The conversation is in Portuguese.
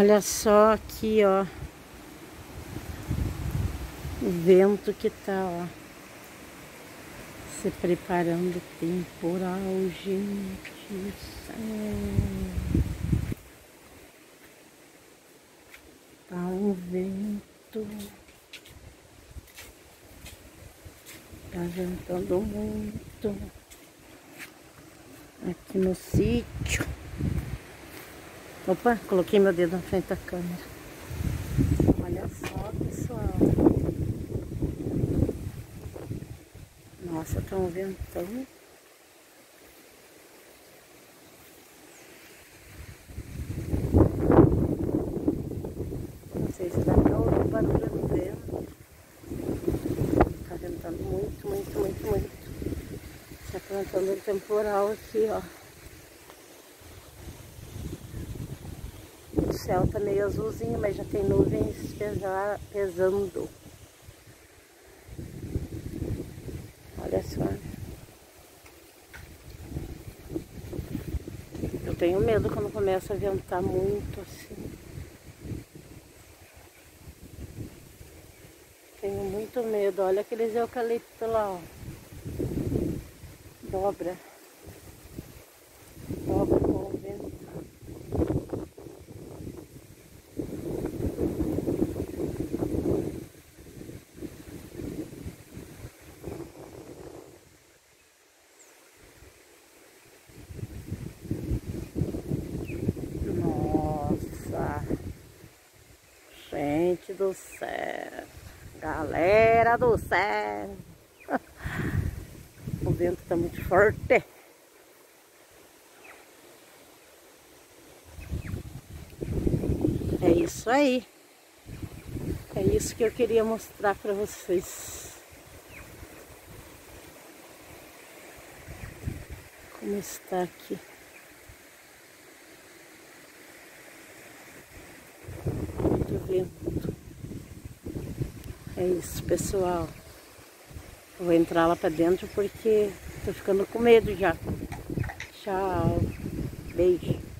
Olha só aqui, ó. O vento que tá, ó. Se preparando o temporal, gente do céu. Tá um vento. Tá ventando muito. Aqui no sítio. Opa, coloquei meu dedo na frente da câmera. Olha só, pessoal. Nossa, tá um ventão. Não sei se dá pra ouvir o barulho do vento. Tá ventando muito, muito, muito, muito. Tá ventando um temporal aqui, ó. O céu tá meio azulzinho, mas já tem nuvens pesando. Olha só. Eu tenho medo quando começa a ventar muito assim. Tenho muito medo. Olha aqueles eucaliptos lá, ó. Dobra. Dobra com o vento. Nossa. Gente do céu. Galera do céu. O vento tá muito forte. É isso aí. É isso que eu queria mostrar para vocês. Como está aqui. Muito vento. É isso, pessoal. Eu vou entrar lá para dentro porque tô ficando com medo já. Tchau. Beijo.